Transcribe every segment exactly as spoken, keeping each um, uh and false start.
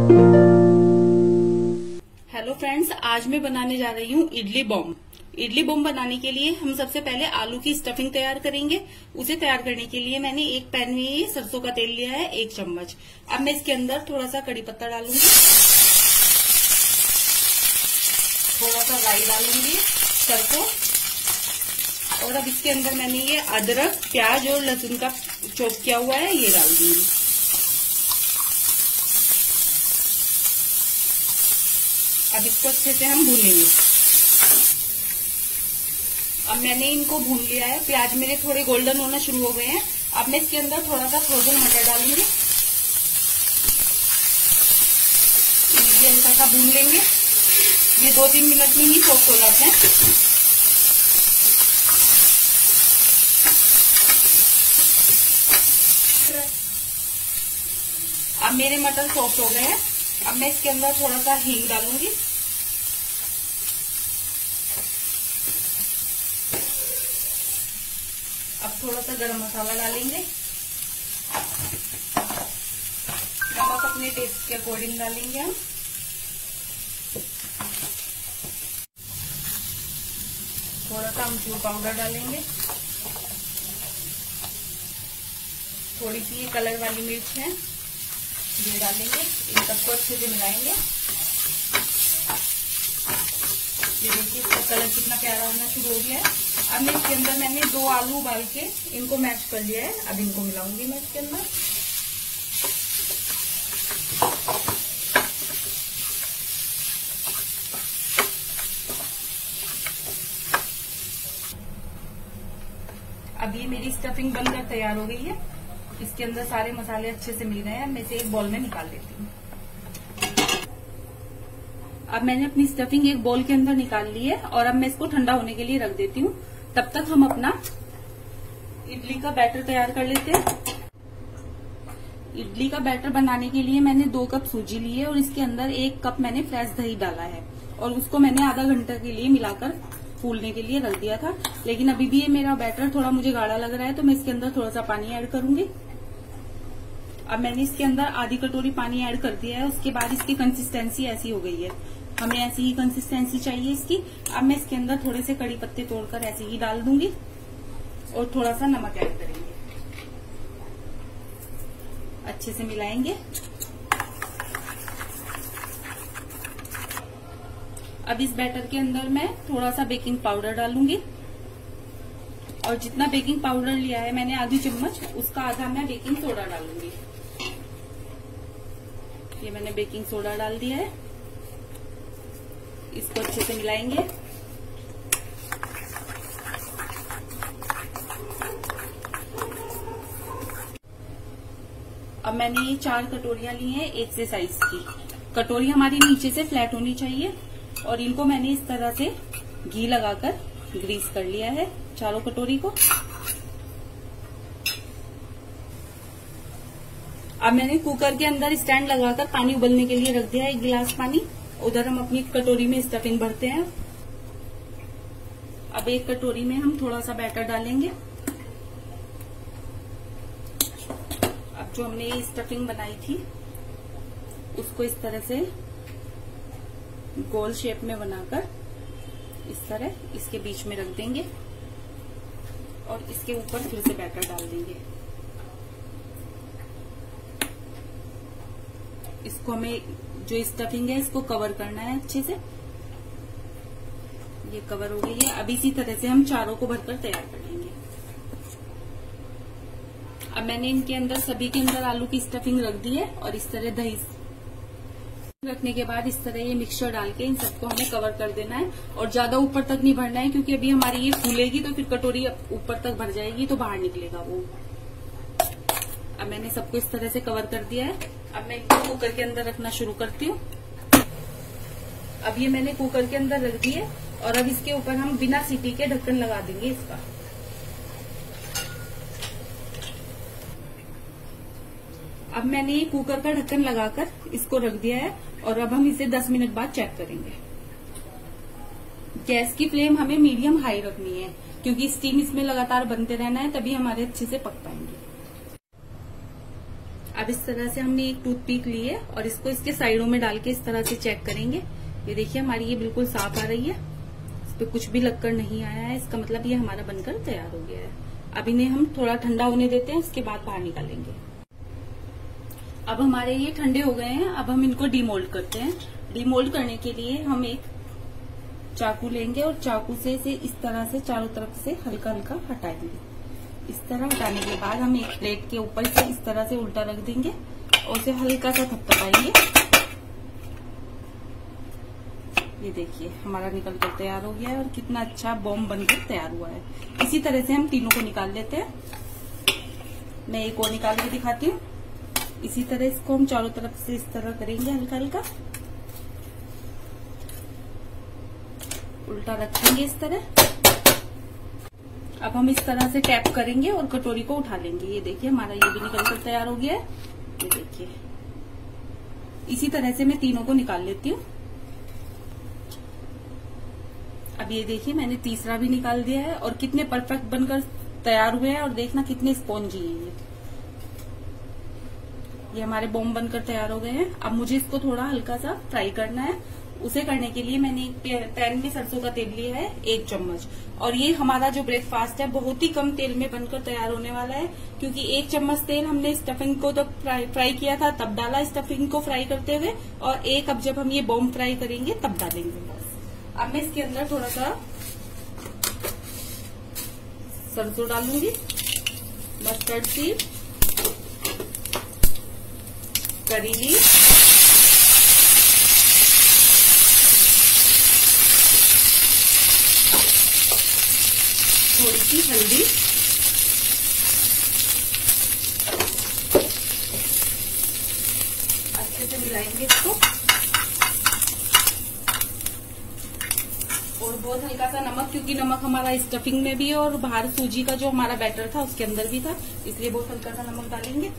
Hello friends, आज मैं बनाने जा रही हूँ इडली बॉम्ब। इडली बॉम्ब बनाने के लिए हम सबसे पहले आलू की स्टफिंग तैयार करेंगे। उसे तैयार करने के लिए मैंने एक पैन में सरसों का तेल लिया है, एक चम्मच। अब मैं इसके अंदर थोड़ा सा कड़ी पत्ता डालूंगी, थोड़ा सा राई डालूंगी, सरसों, और अब इसके अंदर मैंने ये अदरक, प्याज और लहसुन का चॉप किया हुआ है, ये डाल दूंगी। अब इसको अच्छे से हम भूनेंगे। अब मैंने इनको भून लिया है, प्याज मेरे थोड़े गोल्डन होना शुरू हो गए हैं। अब मैं इसके अंदर थोड़ा सा फ्रोजन मटर डालूंगी, इन्हें भी हल्का सा भून लेंगे। ये दो तीन मिनट में ही सॉफ्ट हो जाते हैं। अब मेरे मटर सॉफ्ट हो गए हैं। अब मैं इसके अंदर थोड़ा सा हींग डालूंगी, अब थोड़ा सा गरम मसाला डालेंगे, नमक अपने टेस्ट के अकॉर्डिंग डालेंगे हम। थोड़ा सा अमचूर पाउडर डालेंगे, थोड़ी सी कलर वाली मिर्च है, ये डालेंगे। इन सबको अच्छे से मिलाएंगे। ये देखिए इसका कलर कितना प्यारा होना शुरू हो गया है। अब मैं इसके अंदर मैंने दो आलू उबाल के इनको मैश कर लिया है, अब इनको मिलाऊंगी मैं इसके अंदर। अब ये मेरी स्टफिंग बनकर तैयार हो गई है। इसके अंदर सारे मसाले अच्छे से मिल गए हैं। मैं इसे एक बॉल में निकाल लेती हूँ। अब मैंने अपनी स्टफिंग एक बॉल के अंदर निकाल ली है और अब मैं इसको ठंडा होने के लिए रख देती हूँ। तब तक हम अपना इडली का बैटर तैयार कर लेते हैं। इडली का बैटर बनाने के लिए मैंने दो कप सूजी ली है और इसके अंदर एक कप मैंने फ्रेश दही डाला है और उसको मैंने आधा घंटा के लिए मिलाकर फूलने के लिए रख दिया था। लेकिन अभी भी ये मेरा बैटर थोड़ा मुझे गाढ़ा लग रहा है, तो मैं इसके अंदर थोड़ा सा पानी ऐड करूंगी। अब मैंने इसके अंदर आधी कटोरी पानी ऐड कर दिया है। उसके बाद इसकी कंसिस्टेंसी ऐसी हो गई है, हमें ऐसी ही कंसिस्टेंसी चाहिए इसकी। अब मैं इसके अंदर थोड़े से कड़ी पत्ते तोड़कर ऐसे ही डाल दूंगी और थोड़ा सा नमक ऐड करेंगे, अच्छे से मिलाएंगे। अब इस बैटर के अंदर मैं थोड़ा सा बेकिंग पाउडर डालूंगी और जितना बेकिंग पाउडर लिया है मैंने आधी चम्मच, उसका आधा मैं बेकिंग सोडा डालूंगी। ये मैंने बेकिंग सोडा डाल दिया है, इसको अच्छे से मिलाएंगे। अब मैंने ये चार कटोरियां ली हैं एक से साइज की। कटोरी हमारी नीचे से फ्लैट होनी चाहिए और इनको मैंने इस तरह से घी लगाकर ग्रीस कर लिया है चारों कटोरी को। अब मैंने कुकर के अंदर स्टैंड लगाकर पानी उबलने के लिए रख दिया है, एक गिलास पानी। उधर हम अपनी कटोरी में स्टफिंग भरते हैं। अब एक कटोरी में हम थोड़ा सा बैटर डालेंगे। अब जो हमने ये स्टफिंग बनाई थी उसको इस तरह से गोल शेप में बनाकर इस तरह इसके बीच में रख देंगे और इसके ऊपर फिर से बैटर डाल देंगे। इसको हमें जो स्टफिंग है इसको कवर करना है अच्छे से। ये कवर हो गई है। अब इसी तरह से हम चारों को भरकर तैयार कर लेंगे। अब मैंने इनके अंदर सभी के अंदर आलू की स्टफिंग रख दी है और इस तरह दही रखने के बाद इस तरह ये मिक्सचर डाल के इन सबको हमें कवर कर देना है और ज्यादा ऊपर तक नहीं भरना है, क्योंकि अभी हमारी ये फूलेगी तो फिर कटोरी ऊपर तक भर जाएगी तो बाहर निकलेगा वो। अब मैंने सबको इस तरह से कवर कर दिया है। अब मैं इनको कुकर के अंदर रखना शुरू करती हूँ। अब ये मैंने कुकर के अंदर रख दी है और अब इसके ऊपर हम बिना सीटी के ढक्कन लगा देंगे इसका। अब मैंने ये कुकर का ढक्कन लगाकर इसको रख दिया है और अब हम इसे दस मिनट बाद चेक करेंगे। गैस की फ्लेम हमें मीडियम हाई रखनी है, क्योंकि स्टीम इसमें लगातार बनते रहना है, तभी हमारे अच्छे से पक पाएंगे। अब इस तरह से हमने एक टूथपिक ली है और इसको इसके साइडों में डाल के इस तरह से चेक करेंगे। ये देखिए हमारी ये बिल्कुल साफ आ रही है, इस पे कुछ भी लगकर नहीं आया है, इसका मतलब ये हमारा बनकर तैयार हो गया है। अब इन्हें हम थोड़ा ठंडा होने देते हैं, उसके बाद बाहर निकालेंगे। अब हमारे ये ठंडे हो गए हैं, अब हम इनको डीमोल्ड करते हैं। डीमोल्ड करने के लिए हम एक चाकू लेंगे और चाकू से इसे इस तरह से चारों तरफ से हल्का हल्का हटाएंगे। इस तरह हटाने के बाद हम एक प्लेट के ऊपर से इस तरह से उल्टा रख देंगे और उसे हल्का सा थपथपाएंगे। ये देखिए हमारा निकल कर तैयार हो गया है और कितना अच्छा बॉम्ब बनकर तैयार हुआ है। इसी तरह से हम तीनों को निकाल लेते हैं। मैं एक और निकाल के दिखाती हूँ। इसी तरह इसको हम चारों तरफ से इस तरह करेंगे, हल्का हल्का उल्टा रखेंगे इस तरह। अब हम इस तरह से टैप करेंगे और कटोरी को उठा लेंगे। ये देखिए हमारा ये भी निकल कर तैयार हो गया है। ये देखिए इसी तरह से मैं तीनों को निकाल लेती हूँ। अब ये देखिए मैंने तीसरा भी निकाल दिया है और कितने परफेक्ट बनकर तैयार हुए हैं और देखना कितने स्पॉन्जी हैं ये। ये हमारे बॉम्ब बनकर तैयार हो गए हैं। अब मुझे इसको थोड़ा हल्का सा फ्राई करना है। उसे करने के लिए मैंने एक पैन में सरसों का तेल लिया है एक चम्मच, और ये हमारा जो ब्रेकफास्ट है बहुत ही कम तेल में बनकर तैयार होने वाला है, क्योंकि एक चम्मच तेल हमने स्टफिंग को तो फ्राई, फ्राई किया था तब डाला स्टफिंग को फ्राई करते हुए, और एक अब जब हम ये बॉम्ब फ्राई करेंगे तब डालेंगे बस। अब मैं इसके अंदर थोड़ा सा सरसों डालूंगी, मस्टर्ड सीड, करी लीफ, थोड़ी सी हल्दी, अच्छे से मिलाएंगे इसको, और बहुत हल्का सा नमक, क्योंकि नमक हमारा स्टफिंग में भी है और बाहर सूजी का जो हमारा बैटर था उसके अंदर भी था, इसलिए बहुत हल्का सा नमक डालेंगे।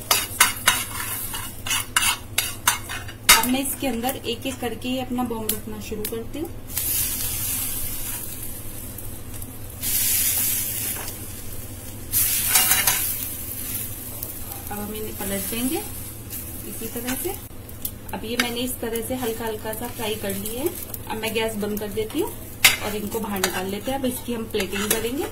अब मैं इसके अंदर एक एक करके ही अपना बॉम्ब रखना शुरू करती हूँ। अब हम इन्हें पलट देंगे इसी तरह से। अब ये मैंने इस तरह से हल्का हल्का सा फ्राई कर लिए है। अब मैं गैस बंद कर देती हूँ और इनको बाहर निकाल लेते हैं। अब इसकी हम प्लेटिंग करेंगे।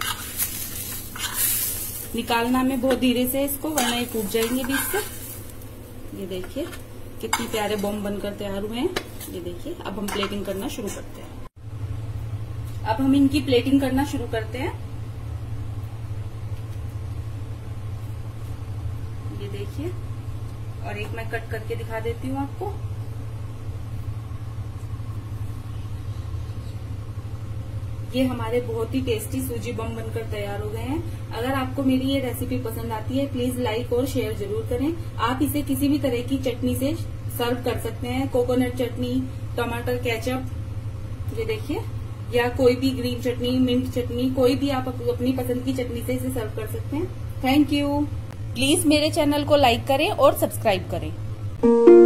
निकालना में बहुत धीरे से इसको, वरना ये टूट जाएंगे बीच से। ये देखिए कितने प्यारे बॉम्ब बनकर तैयार हुए हैं। ये देखिए अब हम प्लेटिंग करना शुरू करते हैं। अब हम इनकी प्लेटिंग करना शुरू करते हैं। ये देखिए, और एक मैं कट करके दिखा देती हूँ आपको। ये हमारे बहुत ही टेस्टी सूजी बम बनकर तैयार हो गए हैं। अगर आपको मेरी ये रेसिपी पसंद आती है प्लीज लाइक और शेयर जरूर करें। आप इसे किसी भी तरह की चटनी से सर्व कर सकते हैं, कोकोनट चटनी, टमाटर केचप, ये देखिए, या कोई भी ग्रीन चटनी, मिंट चटनी, कोई भी आप अपनी पसंद की चटनी से इसे सर्व कर सकते हैं। Thank you. प्लीज मेरे चैनल को लाइक करें और सब्सक्राइब करें।